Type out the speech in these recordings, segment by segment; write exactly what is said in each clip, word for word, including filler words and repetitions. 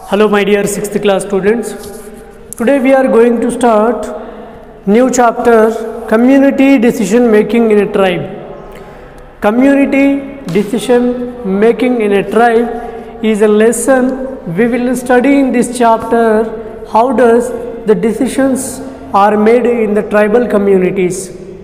Hello my dear sixth class students. Today we are going to start new chapter community decision making in a tribe. Community decision making in a tribe is a lesson we will study in this chapter. How does the decisions are made in the tribal communities?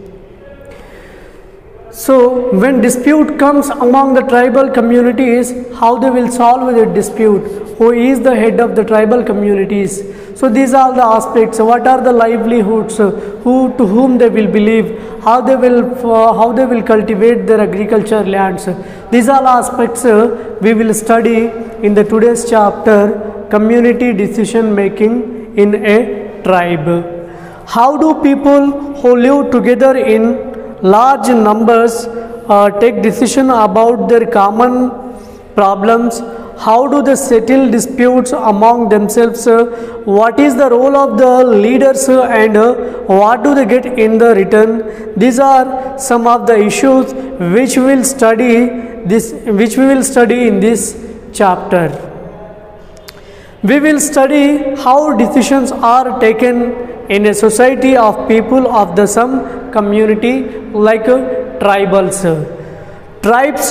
So when dispute comes among the tribal communities, how they will solve the dispute, who is the head of the tribal communities. So these are the aspects. What are the livelihoods, who to whom they will believe, how they will uh, how they will cultivate their agriculture lands. These are aspects uh, we will study in the today's chapter, community decision making in a tribe. How do people who live together in large numbers uh, take decision about their common problems? How do they settle disputes among themselves? Uh, what is the role of the leaders uh, and uh, what do they get in the return? These are some of the issues which we will study this which we will study in this chapter. We will study how decisions are taken in a society of people of the some community like uh, tribals. Tribes,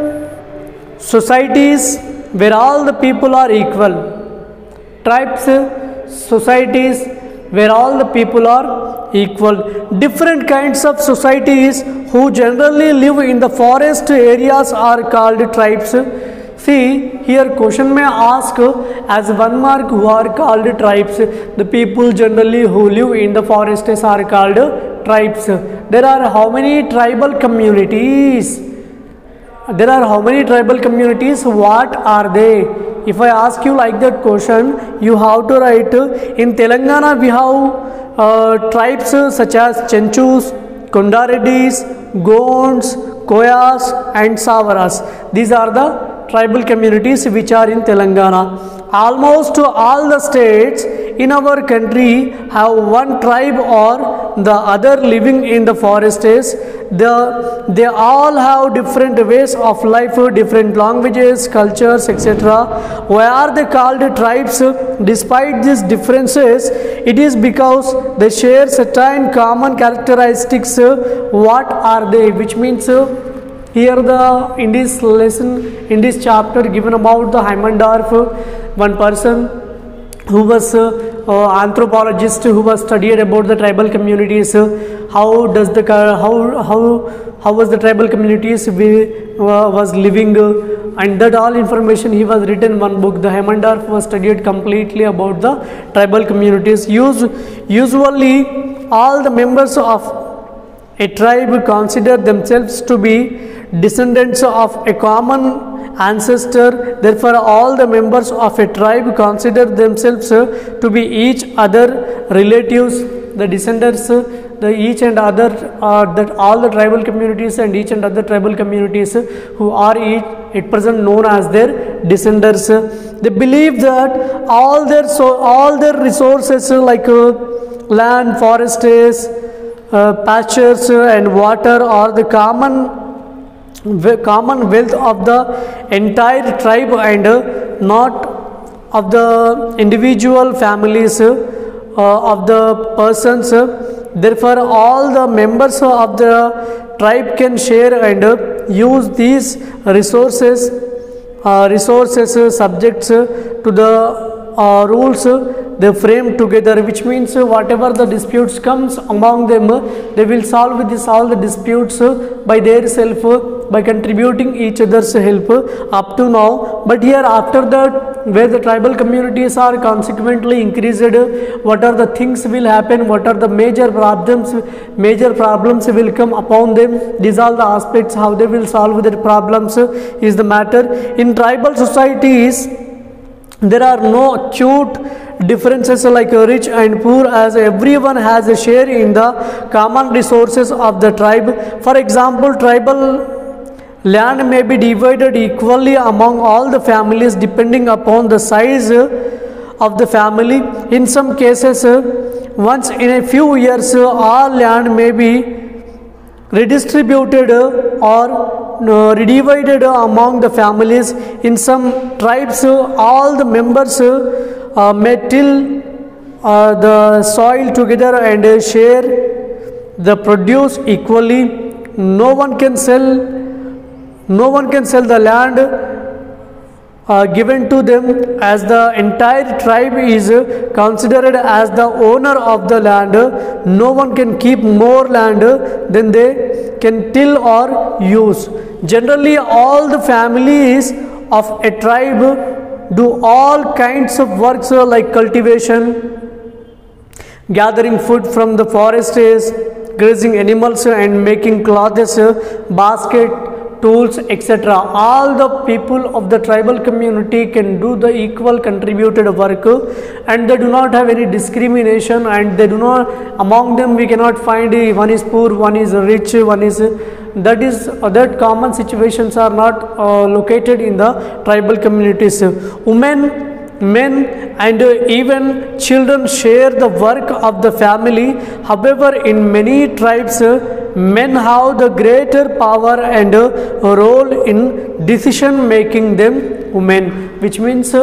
uh, societies where all the people are equal. Tribes, uh, societies where all the people are equal. Different kinds of societies who generally live in the forest areas are called tribes. See, here question may ask as one mark who are called tribes. The people generally who live in the forests are called tribes. There are how many tribal communities? There are how many tribal communities? What are they? If I ask you like that question, you have to write. In Telangana we have uh, tribes such as Chenchus, Kondareddis, Gonds, Koyas and Savaras. These are the tribal communities which are in Telangana. Almost all the states in our country have one tribe or the other living in the forests. The, they all have different ways of life, different languages, cultures, et cetera. Why are they called tribes? Despite these differences, it is because they share certain common characteristics. What are they? Which means here the in this lesson, in this chapter given about the Heimendorf, one person who was uh, uh, anthropologist who was studied about the tribal communities. Uh, how does the how how how was the tribal communities we uh, was living, uh, and that all information he was written one book. The Heimendorf was studied completely about the tribal communities. Use, usually all the members of a tribe consider themselves to be descendants of a common ancestor. Therefore, all the members of a tribe consider themselves uh, to be each other relatives. The descendants, uh, the each and other, uh, that all the tribal communities and each and other tribal communities uh, who are each at present known as their descendants. Uh, they believe that all their so all their resources uh, like uh, land, forests, uh, pastures, uh, and water are the common common wealth of the entire tribe and uh, not of the individual families uh, of the persons. Uh, therefore, all the members of the tribe can share and uh, use these resources, uh, resources uh, subjects uh, to the uh, rules uh, they frame together, which means uh, whatever the disputes comes among them, uh, they will solve this all the disputes uh, by their self, uh, by contributing each other's help uh, up to now. But here after that, where the tribal communities are consequently increased, uh, what are the things will happen, what are the major problems, major problems will come upon them. These are the aspects how they will solve their problems uh, is the matter. In tribal societies, there are no acute differences like rich and poor, as everyone has a share in the common resources of the tribe. For example, tribal land may be divided equally among all the families depending upon the size of the family. In some cases, once in a few years, all land may be redistributed or uh, divided among the families. In some tribes, uh, all the members uh, may till uh, the soil together and uh, share the produce equally. No one can sell, no one can sell the land Uh, given to them, as the entire tribe is uh, considered as the owner of the land. No one can keep more land uh, than they can till or use. Generally, all the families of a tribe do all kinds of works uh, like cultivation, gathering food from the forests, grazing animals, uh, and making clothes, uh, basket, tools, et cetera. All the people of the tribal community can do the equal contributed work, and they do not have any discrimination, and they do not, among them we cannot find one is poor, one is rich, one is, that is that common situations are not uh, located in the tribal communities. Women, men, and even children share the work of the family. However, in many tribes, men have the greater power and role in decision making than women, which means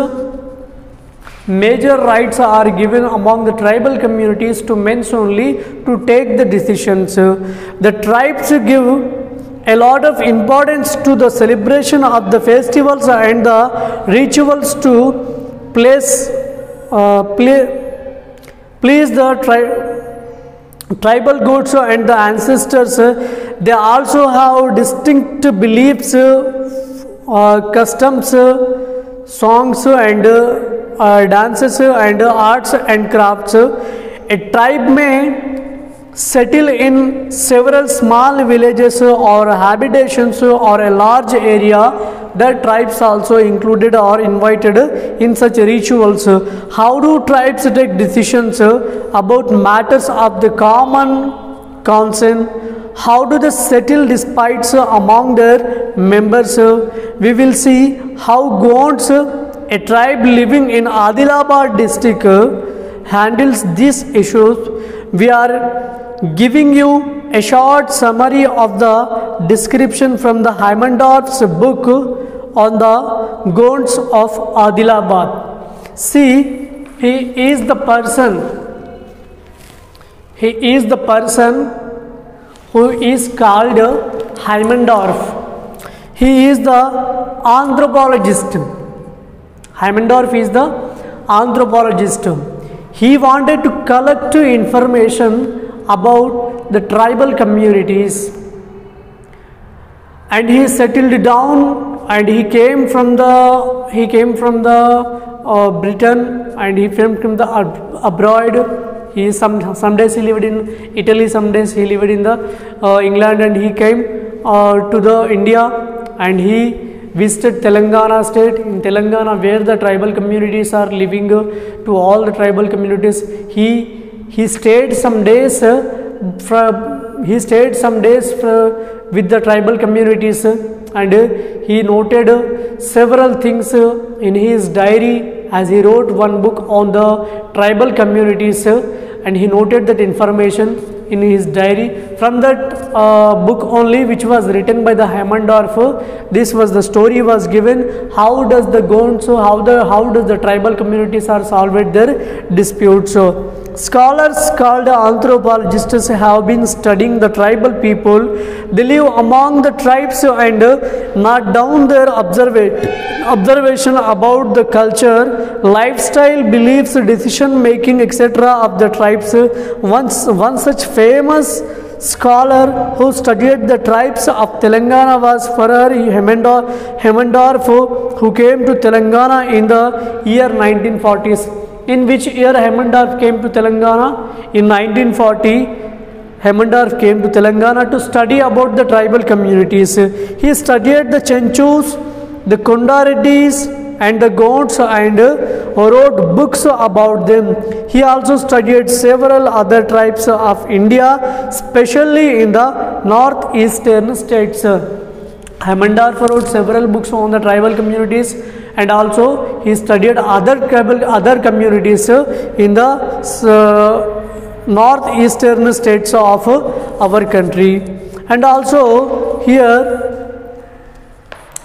major rights are given among the tribal communities to men only to take the decisions. The tribes give a lot of importance to the celebration of the festivals and the rituals to place uh, play, please the tri- tribal gods and the ancestors. They also have distinct beliefs, uh, customs, songs, and uh, dances, and arts and crafts. A tribe may settle in several small villages or habitations or a large area. The tribes also included or invited in such rituals. How do tribes take decisions about matters of the common concern? How do they settle disputes among their members? We will see how Gonds, a tribe living in Adilabad district, handles these issues. We are giving you a short summary of the description from the Heimendorf's book on the Gonds of Adilabad. See, he is the person, he is the person who is called Heimendorf. He is the anthropologist. Heimendorf is the anthropologist. He wanted to collect information about the tribal communities, and he settled down, and he came from the he came from the uh, Britain, and he came from the uh, abroad. He some some days he lived in Italy, some days he lived in the uh, England, and he came uh, to the India, and he visited Telangana state. In Telangana, where the tribal communities are living, uh, to all the tribal communities, he he stayed some days. Uh, from he stayed some days uh, with the tribal communities, uh, and uh, he noted uh, several things uh, in his diary, as he wrote one book on the tribal communities, uh, and he noted that information in his diary. From that uh, book only, which was written by the Heimendorf, this was the story was given. How does the Gonds, how the how does the tribal communities are solved their disputes? So, scholars called anthropologists have been studying the tribal people. They live among the tribes and note down their observation about the culture, lifestyle, beliefs, decision making, et cetera of the tribes. Once, one such famous scholar who studied the tribes of Telangana was Farrar Heimendorf, who came to Telangana in the year nineteen forties. In which year Heimendorf came to Telangana? In nineteen forty, Heimendorf came to Telangana to study about the tribal communities. He studied the Chenchus, the Kondareddis, and the Gonds, and wrote books about them. He also studied several other tribes of India, especially in the northeastern states. Heimendorf wrote several books on the tribal communities, and also he studied other tribal other communities in the uh, northeastern states of our country. And also here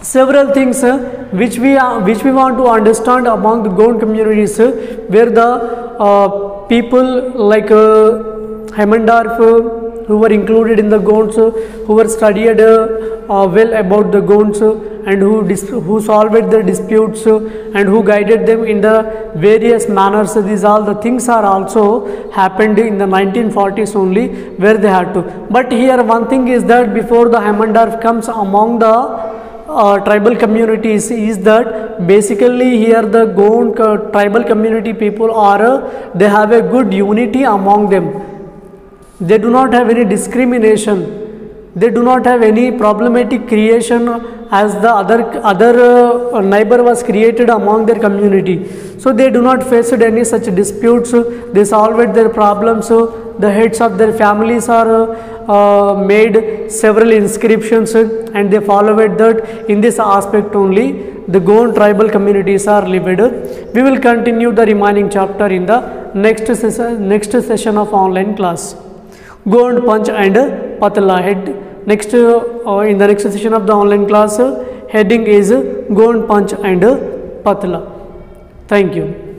several things uh, which we uh, which we want to understand among the Gond communities, uh, where the uh, people like uh, Hemmendorf, uh, who were included in the Gonds, uh, who were studied uh, uh, well about the Gonds, uh, and who dis- who solved the disputes, uh, and who guided them in the various manners. These all the things are also happened in the nineteen forties only, where they had to. But here one thing is that before the Hemmendorf comes among the uh, tribal communities, is that basically here the Gond uh, tribal community people are uh, they have a good unity among them. They do not have any discrimination. They do not have any problematic creation as the other other uh, neighbor was created among their community. So they do not face any such disputes. They solved their problems. The heads of their families are uh, uh, made several inscriptions, and they followed that. In this aspect only the Gond tribal communities are lived. We will continue the remaining chapter in the next session, next session of online class. Gond, Panch and Patla head. Next uh, in the next session of the online class, uh, heading is Gond, Panch and Patla. Thank you.